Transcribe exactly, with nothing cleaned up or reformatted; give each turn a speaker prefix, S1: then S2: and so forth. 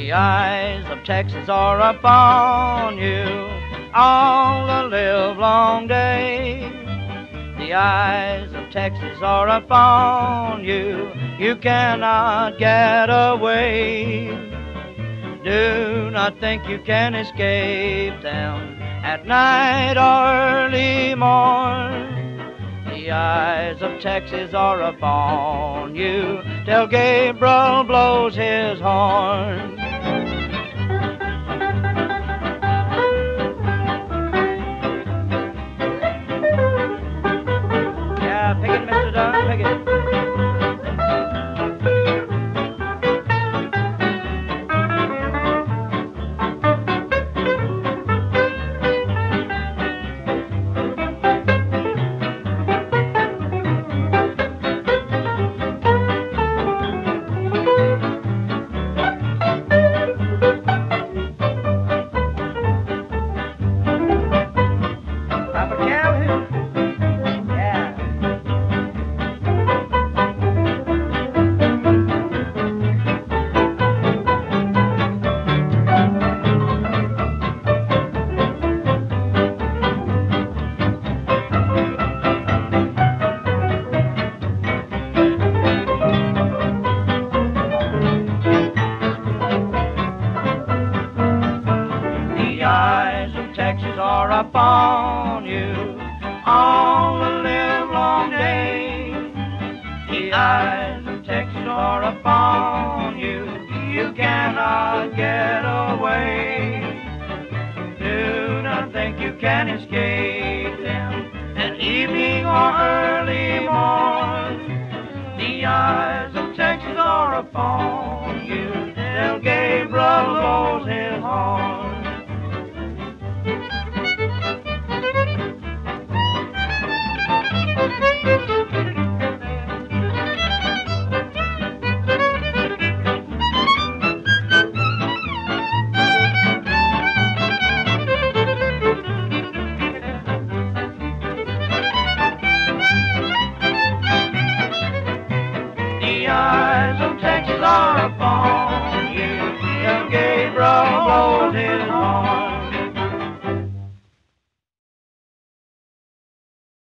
S1: The eyes of Texas are upon you all the livelong day. The eyes of Texas are upon you, you cannot get away. Do not think you can escape them at night or early morn. The eyes of Texas are upon you till Gabriel blows his horn. Yeah, pick it, Mister Dunn, pick it. Texas are upon you all the livelong day. The eyes of Texas are upon you, you cannot get away. Do not think you can escape them at evening or early morn. The eyes of Texas are upon you, they'll get